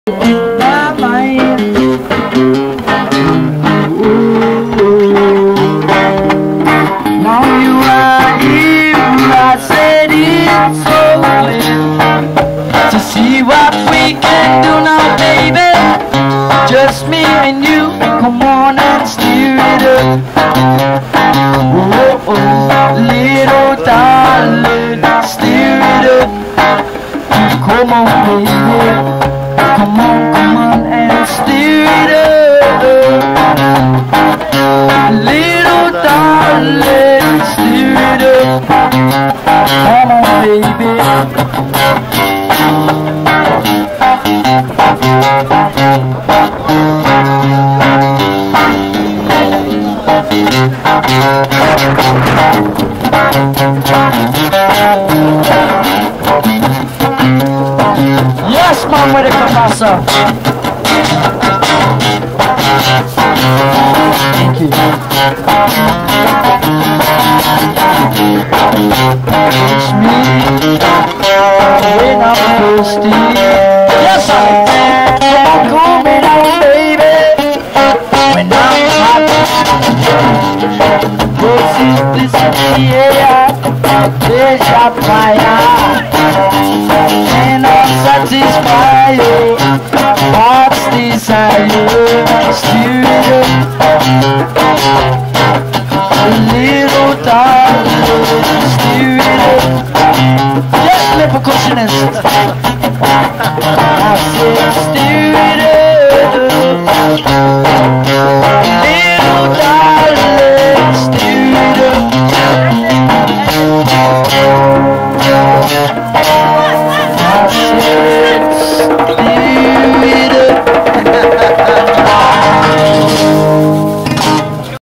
my mind. Now you are here, I said it's so clear to see what we can do now, baby. Just me and you, come on and steer it up. Oh, oh, little darling, steer it up. Come on, baby. Come on and steer it up. Little darling, steer it up. Come on, baby. Yes, man, where the pasa? Thank you. It's me when I'm thirsty. Yes, sir.